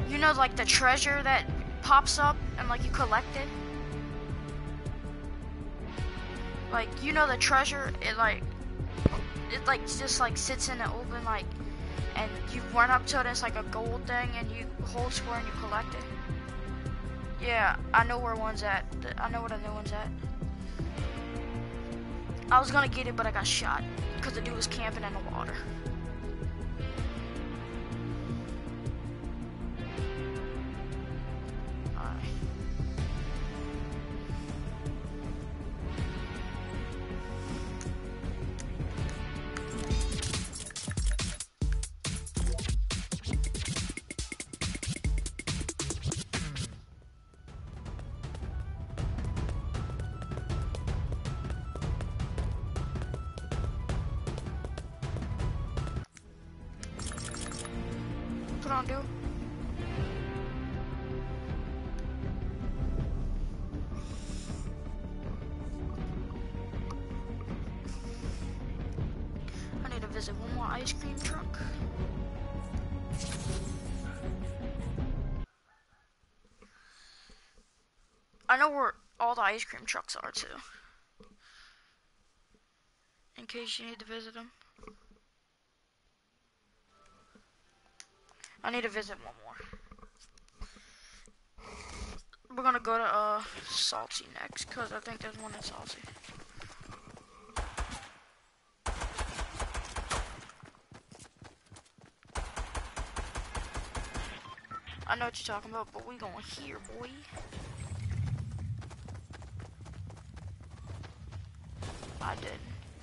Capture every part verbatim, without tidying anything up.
You know, like the treasure that pops up and like you collect it. Like, you know, the treasure, it like, it like just like sits in the open, like, and you run up to it and it's like a gold thing and you hold square and you collect it. Yeah, I know where one's at. I know where the new one's at. I was gonna get it, but I got shot because the dude was camping in the water. Alright. Put on, dude. I need to visit one more ice cream truck. I know where all the ice cream trucks are too. In case you need to visit them. I need to visit one more. We're gonna go to uh Salty next, cause I think there's one in Salty. I know what you're talking about, but we going here, boy. I didn't.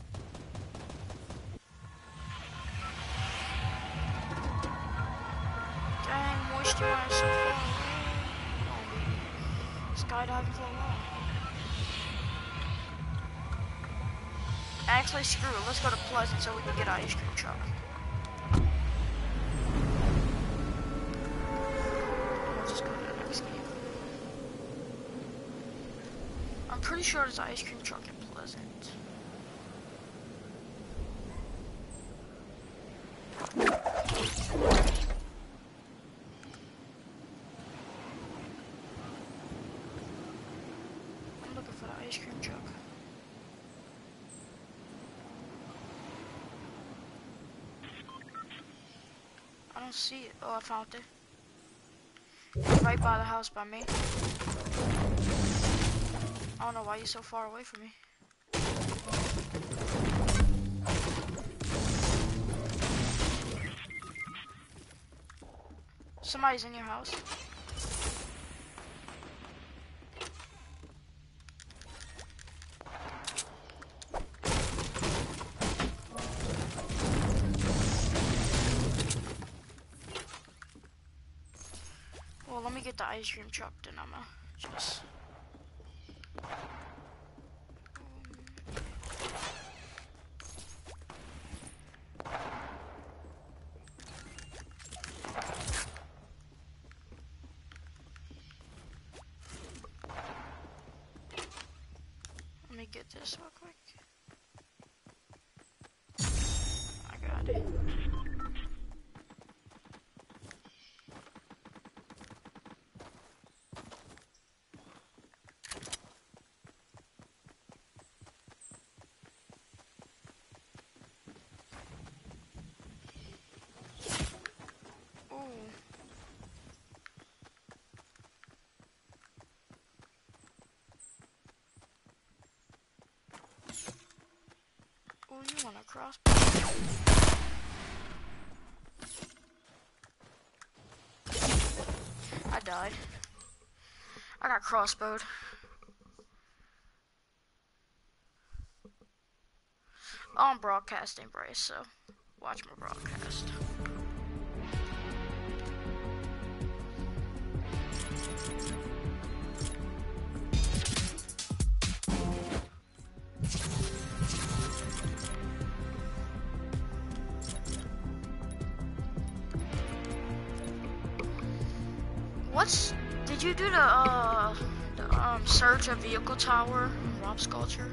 Dang, moisturize so far away. Skydiving for a while. Actually, screw it. Let's go to Pleasant so we can get an ice cream truck. We'll just go to the next game. I'm pretty sure there's an ice cream truck in Pleasant. Ice cream truck. I don't see it. Oh, I found it. It's right by the house by me. I don't know why you're so far away from me. Somebody's in your house. Let me get the ice cream truck, then I'm gonna just... Let me get this real quick. I got it. Oh, you want a crossbow? I died. I got crossbowed. I'm broadcasting, Bryce, so watch my broadcast. What's, did you do the, uh, the, um, search of vehicle tower in Rob Sculpture?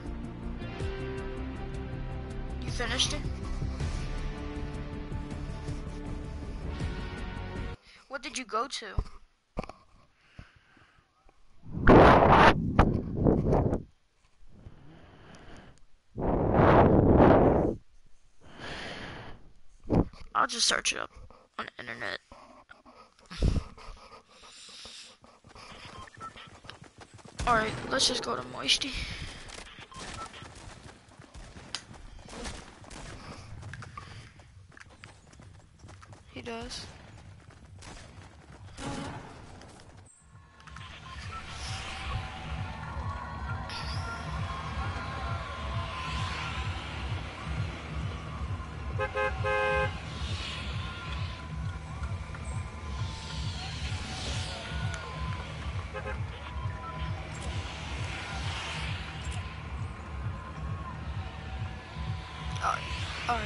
You finished it? What What did you go to? I'll just search it up on the internet. Alright, let's just go to Moisty. He does. Alright, alright.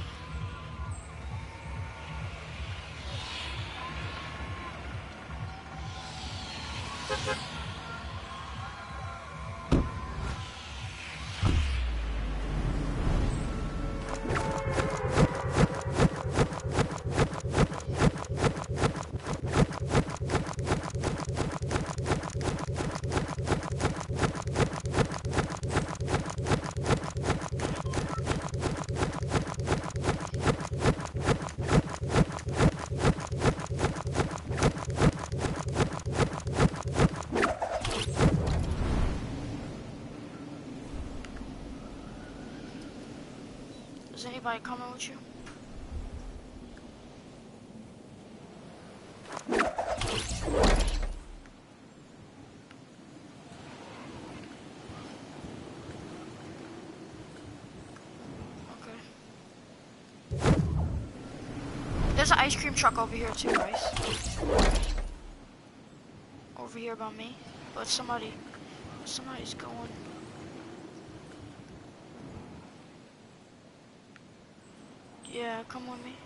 Is anybody coming with you? Okay. There's an ice cream truck over here too, Bryce. Over here by me. But somebody, somebody's going. Yeah, come with me.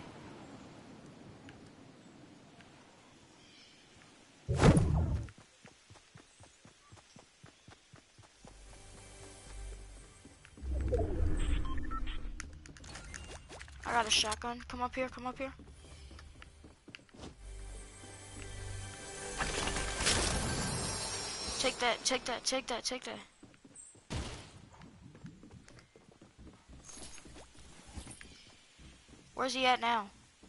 I got a shotgun. Come up here, come up here. Take that, take that, take that, take that. Where's he at now?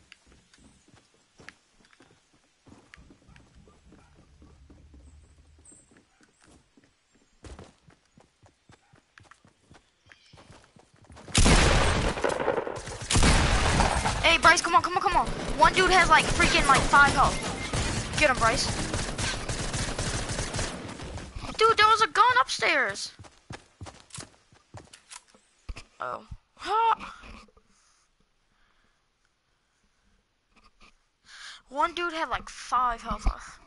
Hey, Bryce, come on, come on, come on. One dude has like freaking like five health. Get him, Bryce. Dude, there was a gun upstairs. Oh. Huh. One dude had like five health left.